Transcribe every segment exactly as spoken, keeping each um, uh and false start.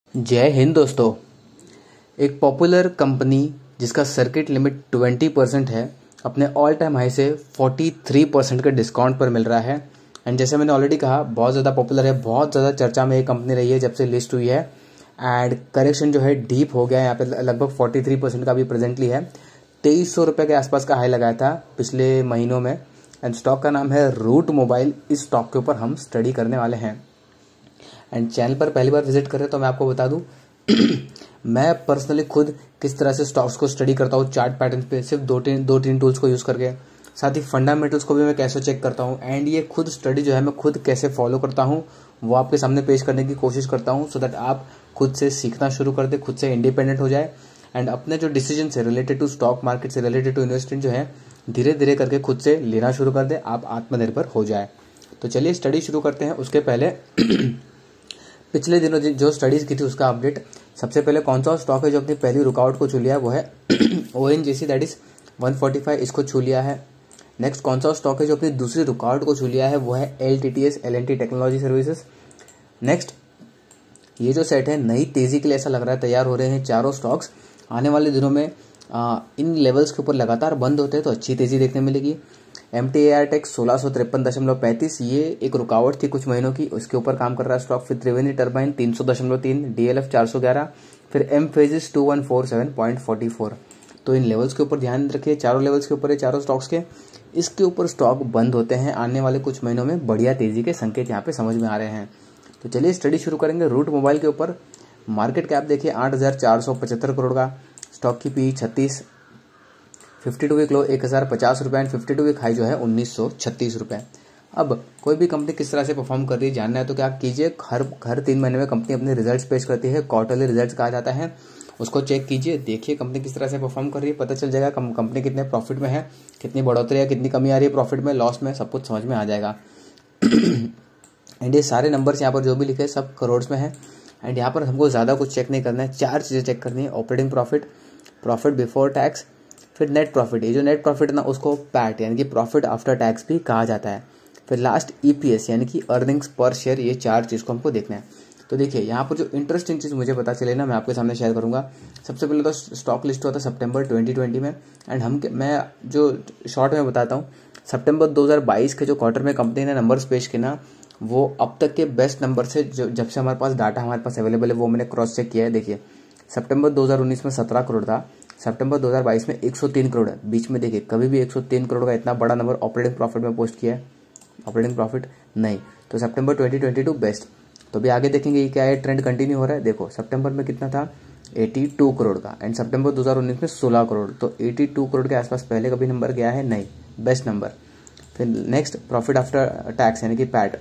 जय हिंद दोस्तों। एक पॉपुलर कंपनी जिसका सर्किट लिमिट ट्वेंटी परसेंट है अपने ऑल टाइम हाई से फोर्टी थ्री परसेंट के डिस्काउंट पर मिल रहा है। एंड जैसे मैंने ऑलरेडी कहा, बहुत ज़्यादा पॉपुलर है, बहुत ज़्यादा चर्चा में ये कंपनी रही है जब से लिस्ट हुई है। एंड करेक्शन जो है डीप हो गया है, यहाँ पे लगभग फोर्टी थ्री परसेंट का भी प्रेजेंटली है। तेईस सौ रुपये के आसपास का हाई लगाया था पिछले महीनों में। एंड स्टॉक का नाम है रूट मोबाइल। इस स्टॉक के ऊपर हम स्टडी करने वाले हैं। एंड चैनल पर पहली बार विजिट करें तो मैं आपको बता दूं मैं पर्सनली खुद किस तरह से स्टॉक्स को स्टडी करता हूँ चार्ट पैटर्न पे, सिर्फ दो तीन दो तीन टूल्स को यूज़ करके। साथ ही फंडामेंटल्स को भी मैं कैसे चेक करता हूँ। एंड ये खुद स्टडी जो है मैं खुद कैसे फॉलो करता हूँ वो आपके सामने पेश करने की कोशिश करता हूँ, सो दैट आप खुद से सीखना शुरू कर दे, खुद से इंडिपेंडेंट हो जाए। एंड अपने जो डिसीजन है रिलेटेड टू स्टॉक मार्केट से रिलेटेड टू इन्वेस्टमेंट जो है धीरे धीरे करके खुद से लेना शुरू कर दे, आप आत्मनिर्भर हो जाए। तो चलिए स्टडी शुरू करते हैं। उसके पहले पिछले दिनों जो स्टडीज की थी उसका अपडेट। सबसे पहले कौन सा स्टॉक है जो अपनी पहली रुकावट को छू लिया है, वो है O N G C, that is one forty five, इसको छू लिया है। नेक्स्ट कौन सा स्टॉक है जो अपनी दूसरी रुकावट को छू लिया है, वो है L T T S, L N T technology services. Next ये जो सेट है नई तेजी के लिए ऐसा लग रहा है तैयार हो रहे हैं चारों स्टॉक्स। आने वाले दिनों में आ, इन लेवल्स के ऊपर लगातार बंद होते हैं तो अच्छी तेजी देखने मिलेगी। M T A R tech सोलह सौ तिरपन दशमलव पैंतीस, ये एक रुकावट थी कुछ महीनों की, उसके ऊपर काम कर रहा है स्टॉक। फिर त्रिवेणी टर्बाइन तीन सौ दशमलव तीन, डी एल एफ चार सौ ग्यारह, फिर Mphasis two one four seven point forty four. तो इन लेवल्स के ऊपर ध्यान रखिए, चारों लेवल्स के ऊपर है चारों स्टॉक्स के। इसके ऊपर स्टॉक बंद होते हैं आने वाले कुछ महीनों में, बढ़िया तेजी के संकेत यहाँ पे समझ में आ रहे हैं। तो चलिए स्टडी शुरू करेंगे रूट मोबाइल के ऊपर। मार्केट कैप देखिए आठ हजार चार सौ पचहत्तर करोड़ का, स्टॉक की पी छत्तीस, फिफ्टी टू वीक लो एक हज़ार पचास रुपये and fifty two week high जो है उन्नीस सौ छत्तीस रुपये। अब कोई भी कंपनी किस तरह से परफॉर्म कर रही है जानना है तो क्या कीजिए, हर हर तीन महीने में कंपनी अपने रिजल्ट्स पेश करती है, क्वार्टरली रिजल्ट्स कहा जाता है, उसको चेक कीजिए, देखिए कंपनी किस तरह से परफॉर्म कर रही है, पता चल जाएगा कंपनी कितने प्रॉफिट में है, कितनी बढ़ोतरी है, कितनी कमी आ रही है प्रॉफिट में, लॉस में, सब कुछ समझ में आ जाएगा। एंड ये सारे नंबर्स यहाँ पर जो भी लिखे सब करोड़ में है। एंड यहाँ पर हमको ज़्यादा कुछ चेक नहीं करना है, चार चीज़ें चेक करनी है: operating profit, profit before tax, फिर नेट प्रॉफिट। ये जो नेट प्रॉफिट है ना उसको पैट यानी कि प्रॉफिट आफ्टर टैक्स भी कहा जाता है। फिर लास्ट ई पी एस यानी कि अर्निंग्स पर शेयर। ये चार चीज़ को हमको देखना है। तो देखिए यहाँ पर जो इंटरेस्टिंग चीज़ मुझे पता चले ना मैं आपके सामने शेयर करूँगा। सबसे पहले तो स्टॉक लिस्ट हुआ था सितंबर ट्वेंटी ट्वेंटी में। एंड हम मैं जो शॉर्ट में बताता हूँ, सितंबर दो हज़ार बाईस के जो क्वार्टर में कंपनी ने नंबर्स पेश किए ना, वो अब तक के बेस्ट नंबर से जो जब से हमारे पास डाटा हमारे पास अवेलेबल है वो मैंने क्रॉस चेक किया है। देखिए सितंबर दो हज़ार उन्नीस में सत्रह करोड़ था, सितंबर दो हज़ार बाईस में एक सौ तीन करोड़ है। बीच में देखिए कभी भी एक सौ तीन करोड़ का इतना बड़ा नंबर ऑपरेटिंग प्रॉफिट में पोस्ट किया है, ऑपरेटिंग प्रॉफिट नहीं। तो सितंबर ट्वेंटी ट्वेंटी टू बेस्ट। तो भी आगे देखेंगे ये क्या है, ट्रेंड कंटिन्यू हो रहा है। देखो सितंबर में कितना था, बयासी करोड़ का, एंड सितंबर दो हज़ार उन्नीस में सोलह करोड़। तो बयासी करोड़ के आसपास पहले कभी नंबर गया है नहीं, बेस्ट नंबर। फिर नेक्स्ट प्रॉफिट आफ्टर टैक्स यानी कि पैट,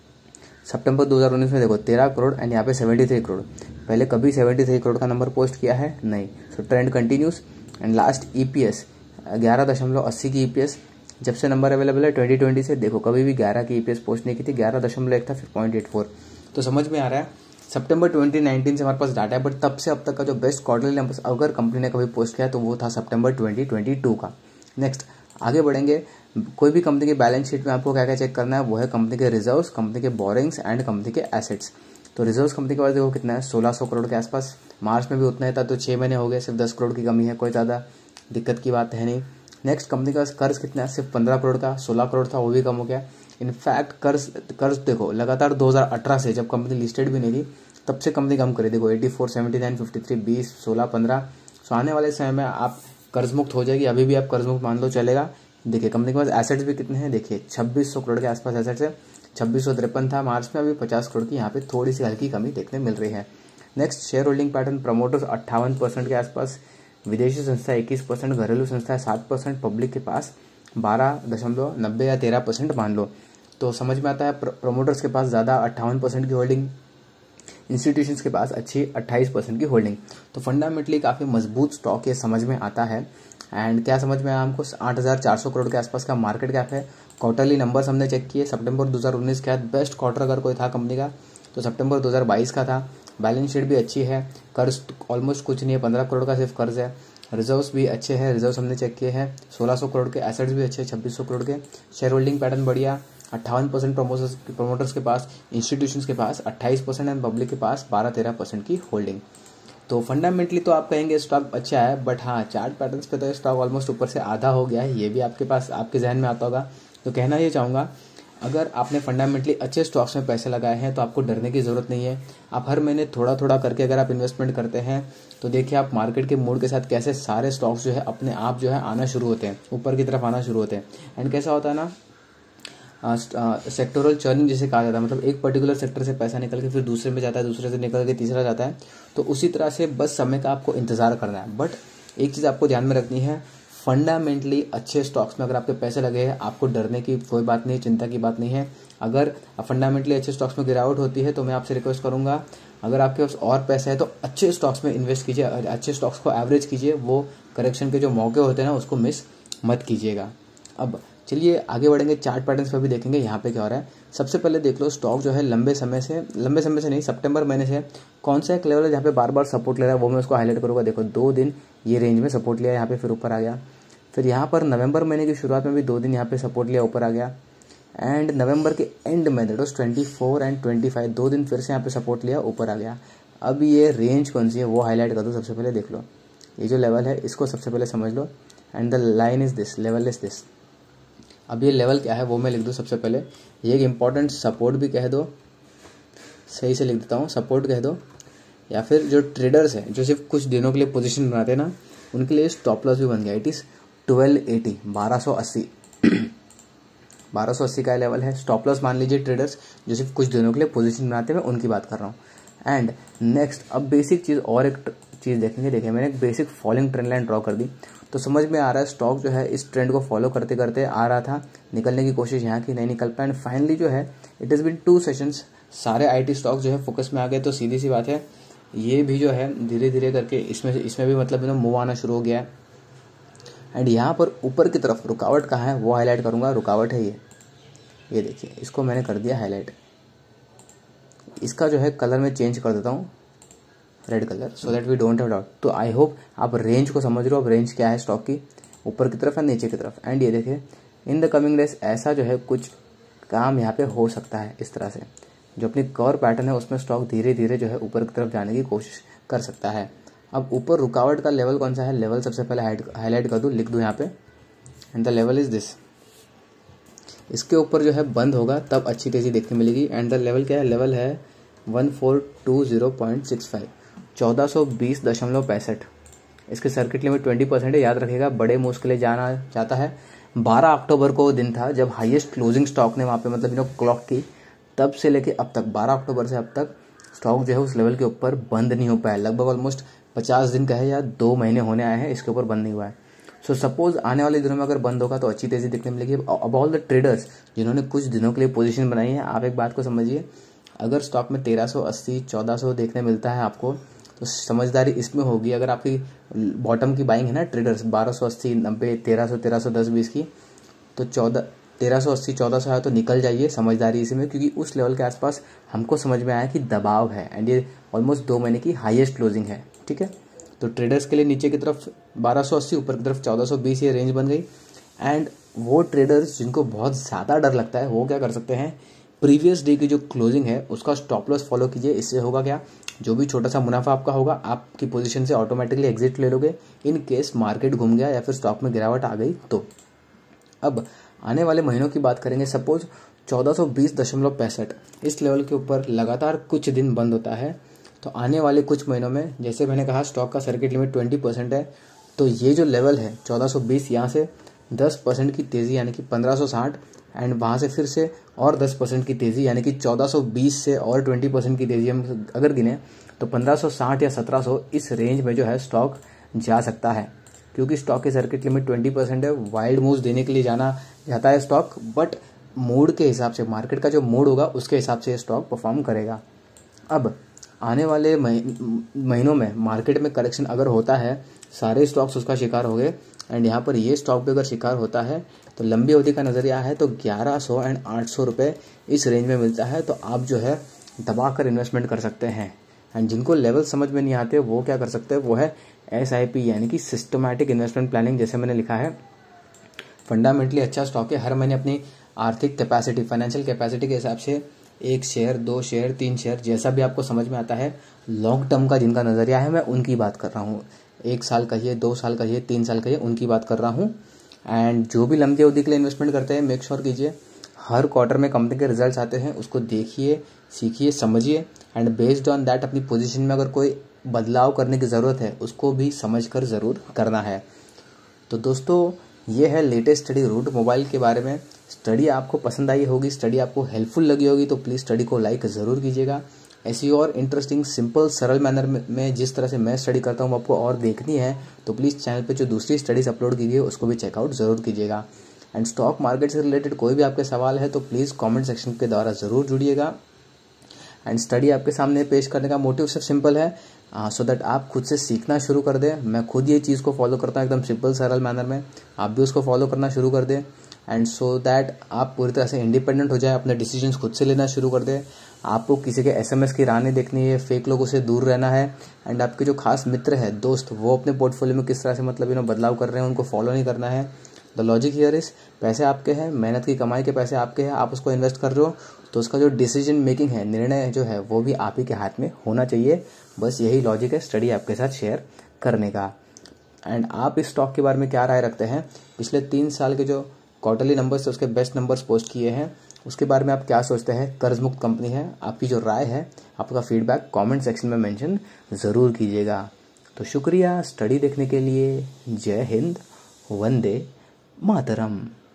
सितंबर दो हज़ार उन्नीस में देखो तेरह करोड़ एंड यहाँ पे तिहत्तर करोड़, पहले कभी तिहत्तर करोड़ का नंबर पोस्ट किया है नहीं। So trend continues. And last E P S ग्यारह दशमलव अस्सी की ई पी एस, जब से नंबर अवेलेबल है ट्वेंटी ट्वेंटी से देखो कभी भी ग्यारह की ई पी एस पोस्ट नहीं की थी, ग्यारह दशमलव एक था, फिर पॉइंट एट फोर। तो समझ में आ रहा है सितंबर ट्वेंटी नाइनटीन से हमारे पास डाटा है, बट तब से अब तक का जो बेस्ट क्वार्टरली नंबर अगर कंपनी ने कभी पोस्ट किया तो वो था सितंबर ट्वेंटी ट्वेंटी टू का। नेक्स्ट आगे बढ़ेंगे। कोई भी कंपनी की बैलेंस शीट में आपको क्या क्या चेक करना है, वो है कंपनी के रिजर्व्स, कंपनी के बोरिंग्स एंड कंपनी के एसेट्स। तो रिजर्व्स कंपनी के पास देखो कितना है, सोलह सौ करोड़ के आसपास। मार्च में भी उतना ही था, तो छः महीने हो गए, सिर्फ दस करोड़ की कमी है, कोई ज़्यादा दिक्कत की बात है नहीं। नेक्स्ट कंपनी का कर्ज कितना है, सिर्फ पंद्रह करोड़ का, सोलह करोड़ था वो भी कम हो गया। इनफैक्ट कर्ज कर्ज देखो लगातार दो हज़ार अठारह से जब कंपनी लिस्टेड भी नहीं थी तब से कंपनी कम करे। देखो eighty four seventy nine fifty three बीस सोलह पंद्रह। सो आने वाले समय में आप कर्ज मुक्त हो जाएगी, अभी भी आप कर्ज मुक्त मान लो चलेगा। देखिए कंपनी के पास एसेट्स भी कितने हैं, देखिए छब्बीस सौ करोड़ के आसपास एसेट्स है, छब्बीस सौ तिरपन था मार्च में, अभी पचास करोड़ की यहाँ पे थोड़ी सी हल्की कमी देखने मिल रही है। Next share holding pattern, promoters अट्ठावन परसेंट के आसपास, विदेशी संस्था इक्कीस परसेंट, घरेलू संस्था सात परसेंट, पब्लिक के पास बारह दशमलव नब्बे या तेरह परसेंट मान लो। तो समझ में आता है प्रमोटर्स के पास ज़्यादा अट्ठावन परसेंट की होल्डिंग, इंस्टीट्यूशंस के पास अच्छी अट्ठाईस परसेंट की होल्डिंग। तो फंडामेंटली काफ़ी मजबूत स्टॉक ये समझ में आता है। एंड क्या समझ में आया हमको, आठ हज़ार चार सौ करोड़ के आसपास का मार्केट कैप है। क्वार्टरली नंबर्स हमने चेक किए, सितंबर दो हज़ार उन्नीस के बाद बेस्ट क्वार्टर अगर कोई था कंपनी का तो सितंबर दो हज़ार बाईस का था। बैलेंस शीट भी अच्छी है, कर्ज ऑलमोस्ट कुछ नहीं है, पंद्रह करोड़ का सिर्फ कर्ज है। रिजर्व्स भी अच्छे हैं, रिजर्व्स हमने चेक किए हैं, सोलह सौ करोड़ के, एसेट्स भी अच्छे, छब्बीस सौ करोड़ के, शेयर होल्डिंग पैटर्न बढ़िया, अट्ठावन परसेंट प्रोमोटर्स प्रोमोटर्स के पास, इंस्टीट्यूशंस के पास अट्ठाईस परसेंट एंड पब्लिक के पास बारह तेरह परसेंट की होल्डिंग। तो फंडामेंटली तो आप कहेंगे स्टॉक अच्छा है, बट हाँ चार्ट पैटर्न्स पे तो स्टॉक ऑलमोस्ट ऊपर से आधा हो गया है, ये भी आपके पास आपके जहन में आता होगा। तो कहना ये चाहूँगा, अगर आपने फंडामेंटली अच्छे स्टॉक्स में पैसे लगाए हैं तो आपको डरने की ज़रूरत नहीं है। आप हर महीने थोड़ा थोड़ा करके अगर आप इन्वेस्टमेंट करते हैं तो देखिए आप मार्केट के मूड के साथ कैसे सारे स्टॉक्स जो है अपने आप जो है आना शुरू होते हैं, ऊपर की तरफ आना शुरू होते हैं। एंड कैसा होता है ना, सेक्टोरल चर्निंग जिसे कहा जाता है, मतलब एक पर्टिकुलर सेक्टर से पैसा निकल के फिर दूसरे में जाता है, दूसरे से निकल के तीसरा जाता है। तो उसी तरह से बस समय का आपको इंतजार करना है। बट एक चीज़ आपको ध्यान में रखनी है, फंडामेंटली अच्छे स्टॉक्स में अगर आपके पैसे लगे हैं आपको डरने की कोई बात नहीं, चिंता की बात नहीं है। अगर फंडामेंटली अच्छे स्टॉक्स में गिरावट होती है तो मैं आपसे रिक्वेस्ट करूंगा, अगर आपके पास और पैसा है तो अच्छे स्टॉक्स में इन्वेस्ट कीजिए, अच्छे स्टॉक्स को एवरेज कीजिए, वो करेक्शन के जो मौके होते हैं ना उसको मिस मत कीजिएगा। अब चलिए आगे बढ़ेंगे, चार्ट पैटर्न्स पर भी देखेंगे यहाँ पे क्या हो रहा है। सबसे पहले देख लो स्टॉक जो है लंबे समय से लंबे समय से नहीं सितंबर महीने से कौन सा एक लेवल है जहाँ पे बार बार सपोर्ट ले रहा है, वो मैं उसको हाईलाइट करूँगा। देखो दो दिन ये रेंज में सपोर्ट लिया, यहाँ पे फिर ऊपर आ गया। फिर यहाँ पर नवंबर महीने की शुरुआत में भी दो दिन यहाँ पे सपोर्ट लिया, ऊपर आ गया। एंड नवंबर के एंड में that was twenty four and twenty five दो दिन फिर से यहाँ पे सपोर्ट लिया, ऊपर आ गया। अब ये रेंज कौन सी है वो हाईलाइट कर दो। सबसे पहले देख लो ये जो लेवल है इसको सबसे पहले समझ लो, and the line is this, level is this. अब ये लेवल क्या है वो मैं लिख दूँ सबसे पहले, ये एक इंपॉर्टेंट सपोर्ट भी कह दो, सही से लिख देता हूँ, सपोर्ट कह दो, या फिर जो ट्रेडर्स हैं जो सिर्फ कुछ दिनों के लिए पोजीशन बनाते हैं ना उनके लिए स्टॉप लॉस भी बन गया। इट इज़ ट्वेल्व एटी, बारह सौ अस्सी बारह सौ अस्सी का लेवल है। स्टॉप लॉस मान लीजिए ट्रेडर्स जो सिर्फ कुछ दिनों के लिए पोजीशन बनाते हैं, मैं उनकी बात कर रहा हूँ। एंड नेक्स्ट अब बेसिक चीज़ और एक चीज़ देखेंगे। देखिए मैंने एक basic following trend line draw कर दी, तो समझ में आ रहा है स्टॉक जो है इस ट्रेंड को फॉलो करते करते आ रहा था, निकलने की कोशिश यहाँ की नहीं निकल पाया। एंड फाइनली जो है it is been two sessions, सारे आईटी स्टॉक जो है फोकस में आ गए। तो सीधी सी बात है ये भी जो है धीरे धीरे करके इसमें इसमें भी मतलब यू नो मूव आना शुरू हो गया है। एंड यहाँ पर ऊपर की तरफ रुकावट कहाँ है वो हाईलाइट करूँगा। रुकावट है ये ये देखिए, इसको मैंने कर दिया हाईलाइट। इसका जो है कलर मैं चेंज कर देता हूँ red colour, so that we don't have doubt. तो आई होप आप रेंज को समझ रहे हो। अब रेंज क्या है स्टॉक की, ऊपर की तरफ या नीचे की तरफ। एंड ये देखिए इन द कमिंग डेज ऐसा जो है कुछ काम यहाँ पे हो सकता है, इस तरह से जो अपनी कवर पैटर्न है उसमें स्टॉक धीरे धीरे जो है ऊपर की तरफ जाने की कोशिश कर सकता है। अब ऊपर रुकावट का लेवल कौन सा है, लेवल सबसे पहले हाईलाइट कर दूँ, लिख दूँ यहाँ पे, and the level is this. इसके ऊपर जो है बंद होगा तब अच्छी तेजी देखने मिलेगी। एंड द लेवल क्या है, लेवल है one four two zero point six five, चौदह सौ बीस दशमलव पैंसठ। इसके सर्किट लिमिट ट्वेंटी परसेंट है, याद रखेगा। बड़े मूव्स के लिए जाना चाहता है। बारह अक्टूबर को वो दिन था जब हाईएस्ट क्लोजिंग स्टॉक ने वहाँ पे मतलब यू नो क्लॉक की, तब से लेके अब तक बारह अक्टूबर से अब तक स्टॉक जो है उस लेवल के ऊपर बंद नहीं हो पाया। लगभग ऑलमोस्ट पचास दिन का है या दो महीने होने आए हैं, इसके ऊपर बंद नहीं हुआ है। सो सपोज आने वाले दिनों में अगर बंद होगा तो अच्छी तेजी दिखने मिलेगी। अब ऑल द ट्रेडर्स जिन्होंने कुछ दिनों के लिए पोजीशन बनाई है, आप एक बात को समझिए, अगर स्टॉक में तेरह सौ अस्सी चौदह सौ देखने मिलता है आपको तो समझदारी इसमें होगी। अगर आपकी बॉटम की बाइंग है ना ट्रेडर्स बारह सौ अस्सी नब्बे तेरह सौ तेरह सौ दस बीस की, तो चौदह तेरह सौ अस्सी चौदह सौ है तो निकल जाइए, समझदारी इसी में, क्योंकि उस लेवल के आसपास हमको समझ में आया कि दबाव है। एंड ये ऑलमोस्ट दो महीने की हाईएस्ट क्लोजिंग है, ठीक है। तो ट्रेडर्स के लिए नीचे की तरफ बारह सौ अस्सी, ऊपर की तरफ चौदह सौ बीस ये रेंज बन गई। एंड वो ट्रेडर्स जिनको बहुत ज़्यादा डर लगता है वो क्या कर सकते हैं, प्रीवियस डे की जो क्लोजिंग है उसका स्टॉप लॉस फॉलो कीजिए। इससे होगा क्या, जो भी छोटा सा मुनाफा आपका होगा आपकी पोजीशन से ऑटोमेटिकली एग्जिट ले लोगे इन केस मार्केट घूम गया या फिर स्टॉक में गिरावट आ गई तो। अब आने वाले महीनों की बात करेंगे। सपोज चौदह सौ बीस दशमलव पैंसठ इस लेवल के ऊपर लगातार कुछ दिन बंद होता है, तो आने वाले कुछ महीनों में जैसे मैंने कहा स्टॉक का सर्किट लिमिट ट्वेंटी परसेंट है, तो ये जो लेवल है चौदह सौ बीस, यहाँ से दस परसेंट की तेज़ी यानी कि पंद्रह सौ साठ, एंड वहाँ से फिर से और दस परसेंट की तेज़ी यानी कि चौदह सौ बीस से और बीस परसेंट की तेज़ी हम अगर गिने तो पंद्रह सौ साठ या सत्रह सौ इस रेंज में जो है स्टॉक जा सकता है। क्योंकि स्टॉक की सर्किट लिमिट ट्वेंटी परसेंट है, वाइल्ड मूव्स देने के लिए जाना जाता है स्टॉक, बट मूड के हिसाब से, मार्केट का जो मूड होगा उसके हिसाब से स्टॉक परफॉर्म करेगा। अब आने वाले महीनों में मार्केट में करेक्शन अगर होता है, सारे स्टॉक्स उसका शिकार हो गए, एंड यहाँ पर ये स्टॉक भी अगर शिकार होता है तो लंबी अवधि का नज़रिया है तो ग्यारह सौ एंड आठ सौ रुपये इस रेंज में मिलता है, तो आप जो है दबा कर इन्वेस्टमेंट कर सकते हैं। एंड जिनको लेवल समझ में नहीं आते वो क्या कर सकते हैं, वो है एस आई पी यानी कि सिस्टमैटिक इन्वेस्टमेंट प्लानिंग। जैसे मैंने लिखा है फंडामेंटली अच्छा स्टॉक है, हर महीने अपनी आर्थिक कैपेसिटी, फाइनेंशियल कैपेसिटी के हिसाब से एक शेयर, दो शेयर, तीन शेयर, जैसा भी आपको समझ में आता है, लॉन्ग टर्म का जिनका नज़रिया है मैं उनकी बात कर रहा हूँ। एक साल कहिए, दो साल कहिए, तीन साल कहिए, उनकी बात कर रहा हूँ। एंड जो भी लंबी अवधि के लिए इन्वेस्टमेंट करते हैं, मेक श्योर कीजिए हर क्वार्टर में कंपनी के रिजल्ट्स आते हैं, उसको देखिए, सीखिए, समझिए एंड बेस्ड ऑन दैट अपनी पोजीशन में अगर कोई बदलाव करने की ज़रूरत है उसको भी समझकर ज़रूर करना है। तो दोस्तों ये है लेटेस्ट स्टडी रूट मोबाइल के बारे में। स्टडी आपको पसंद आई होगी, स्टडी आपको हेल्पफुल लगी होगी तो प्लीज़ स्टडी को लाइक ज़रूर कीजिएगा। ऐसी और इंटरेस्टिंग, सिंपल, सरल मैनर में जिस तरह से मैं स्टडी करता हूँ आपको और देखनी है तो प्लीज़ चैनल पे जो दूसरी स्टडीज़ अपलोड की गई है उसको भी चेकआउट ज़रूर कीजिएगा। एंड स्टॉक मार्केट से रिलेटेड कोई भी आपके सवाल है तो प्लीज़ कमेंट सेक्शन के द्वारा ज़रूर जुड़िएगा। एंड स्टडी आपके सामने पेश करने का मोटिव सिर्फ सिंपल है, सो दैट आप खुद से सीखना शुरू कर दें। मैं खुद ये चीज़ को फॉलो करता हूँ एकदम सिंपल सरल मैनर में, आप भी उसको फॉलो करना शुरू कर दें। एंड सो दैट आप पूरी तरह से इंडिपेंडेंट हो जाए, अपने डिसीजंस खुद से लेना शुरू कर दें। आपको किसी के एसएमएस की राह नहीं देखनी है, फेक लोगों से दूर रहना है। एंड आपके जो खास मित्र है, दोस्त, वो अपने पोर्टफोलियो में किस तरह से मतलब यू नो बदलाव कर रहे हैं उनको फॉलो नहीं करना है। द लॉजिक हियर इज, पैसे आपके हैं, मेहनत की कमाई के पैसे आपके हैं, आप उसको इन्वेस्ट कर रहे हो तो उसका जो डिसीजन मेकिंग है, निर्णय जो है वो भी आप ही के हाथ में होना चाहिए। बस यही लॉजिक है स्टडी आपके साथ शेयर करने का। एंड आप इस स्टॉक के बारे में क्या राय रखते हैं? पिछले तीन साल के जो क्वार्टरली नंबर्स उसके बेस्ट नंबर्स पोस्ट किए हैं उसके बारे में आप क्या सोचते हैं? कर्ज मुक्त कंपनी है, आपकी जो राय है, आपका फीडबैक कमेंट सेक्शन में मेंशन ज़रूर कीजिएगा। तो शुक्रिया स्टडी देखने के लिए। जय हिंद, वंदे मातरम।